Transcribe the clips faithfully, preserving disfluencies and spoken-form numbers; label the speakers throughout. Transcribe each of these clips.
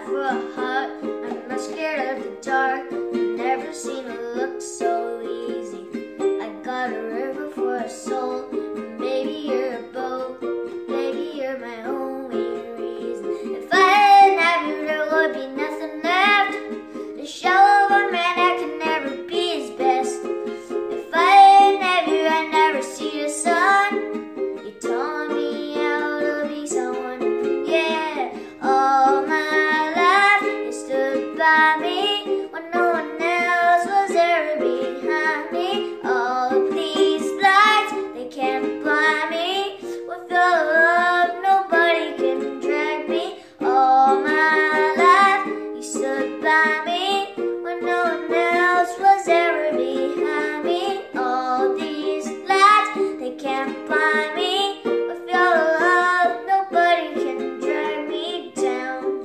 Speaker 1: for a heart. I'm not scared of the dark. Never seen it look so easy. I got a river for a soul. Maybe you're a boat. Maybe you're my only reason. If I didn't have you, there would be nothing left. The shell of a man that can never be his best. If I didn't have you, I'd never see the sun. You taught me how to be someone, yeah. All my life you stood by me when no one else was there behind me. All of these lights, they can't blind me. With your love, nobody can drag me. All my life you stood by me when no one else was ever behind me. All these lights, they can't blind me. With your love, nobody can drag me down.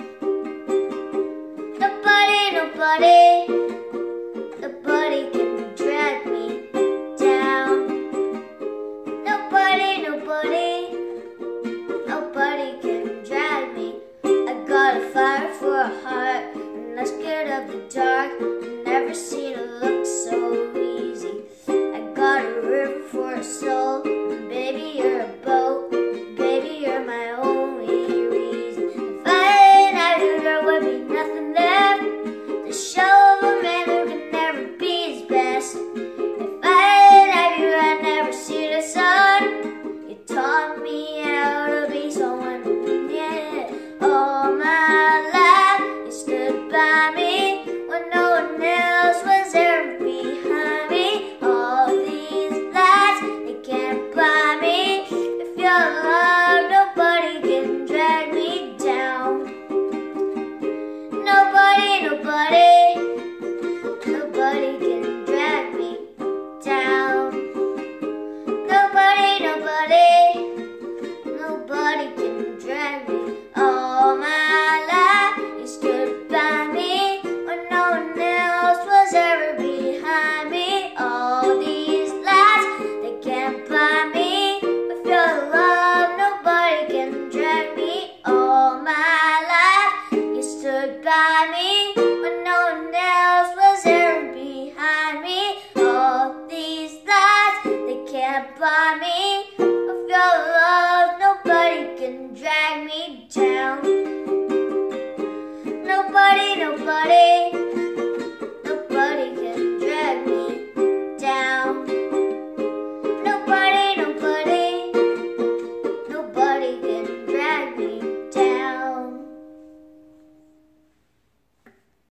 Speaker 1: Nobody, nobody, nobody can drag me down. Nobody, nobody, nobody can drag me. I got a fire for a heart.